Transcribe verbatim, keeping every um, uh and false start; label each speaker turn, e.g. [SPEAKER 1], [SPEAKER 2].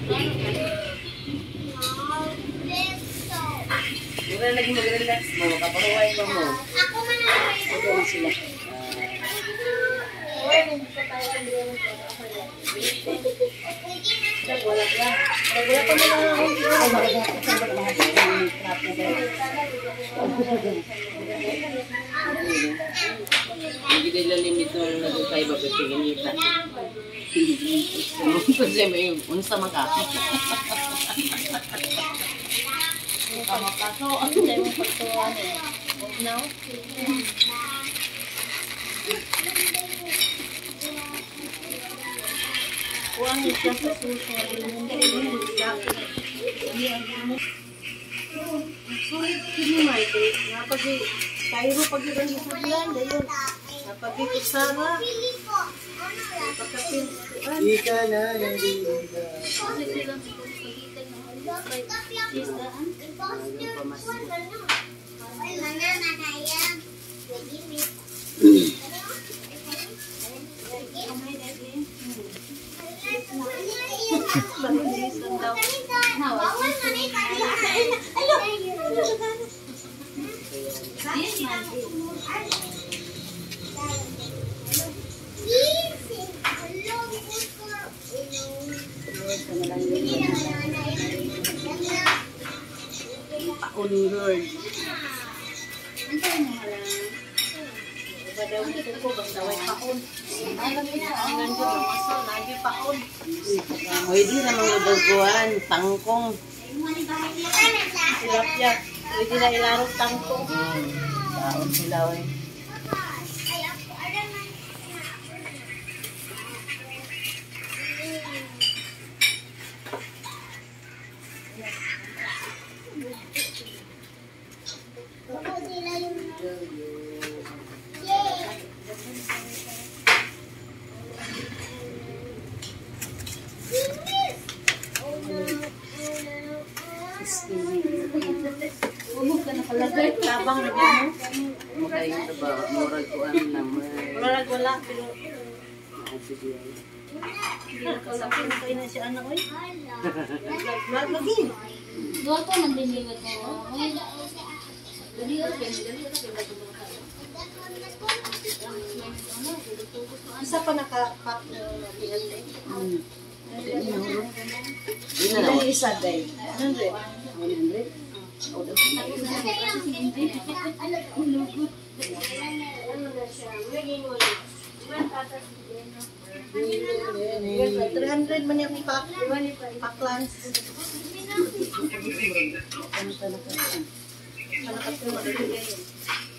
[SPEAKER 1] Mura lagi mag-relax mo, makaparuway mo mo.
[SPEAKER 2] Ako man ang
[SPEAKER 1] Ito na sila.
[SPEAKER 2] wala ka. Wala pa mo
[SPEAKER 1] Hindi nila limit na lang naging kayo bagay nita. Kasi may unsa makakit.
[SPEAKER 2] Kamakaso, ano dahil mong pagtuwan eh. Now? Kuwang isa sa suso. Sulit kini may day. Napagi, kairo pag-ibang isubilan. Dayon, napagi-kusara. Napagkapin.
[SPEAKER 3] Ika na nandito.
[SPEAKER 2] Sulit silang
[SPEAKER 1] Paon Lord.
[SPEAKER 2] Antay mo hala. Badaw dito ko basta way paon. Alam niya ang nandiyo ang aso, nandiyo paon.
[SPEAKER 1] Pwede na mga baguan, tangkong.
[SPEAKER 2] Tilapia. Pwede na ilarong tangkong.
[SPEAKER 1] Taon sila eh.
[SPEAKER 2] Umog ka na palagay. Tabang na dyan mo.
[SPEAKER 1] Makain sa ba, murag ko ano lang.
[SPEAKER 2] Wala wala. Pero
[SPEAKER 1] Sige.
[SPEAKER 2] hindi na kasapin kayo na si anak. Maragin.
[SPEAKER 4] Dua ko man din nila to. Dali ka dali ka
[SPEAKER 2] Isa pa naka-pack na pinatay.
[SPEAKER 1] Hmm.
[SPEAKER 2] Ina na isa day. one hundred.
[SPEAKER 1] one hundred?
[SPEAKER 2] three hundred man yung pack. Pack lunch.
[SPEAKER 1] Ano talaga?
[SPEAKER 2] Malakot ko magiging